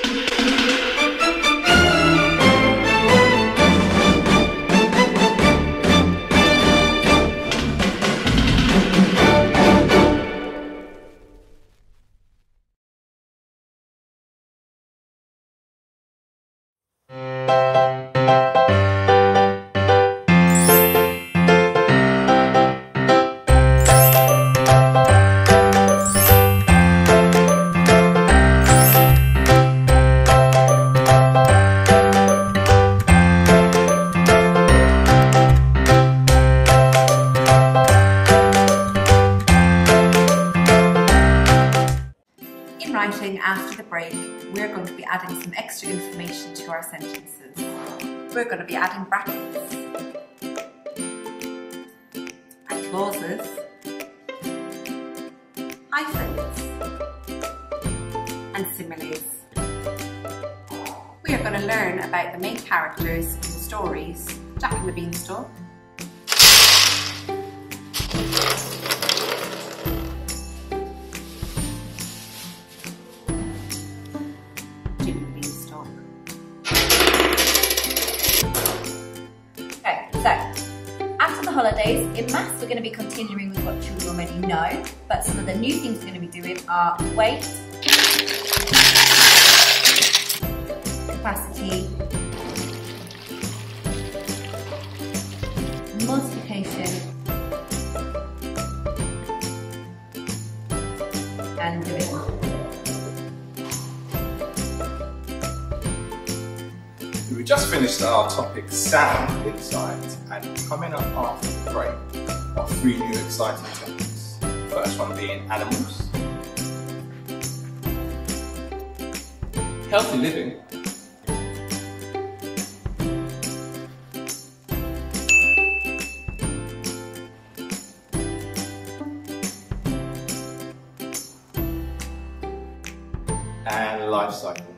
After the break, we're going to be adding some extra information to our sentences. We're going to be adding brackets and clauses, hyphens and similes. We are going to learn about the main characters in the stories, Jack and the Beanstalk, holidays. In maths, we're going to be continuing with what children already know, but some of the new things we're going to be doing are weight, capacity, multiplication, and division. We just finished our topic sound insight, and coming up after the break are 3 new exciting topics. The first one being animals, healthy living, and life cycle.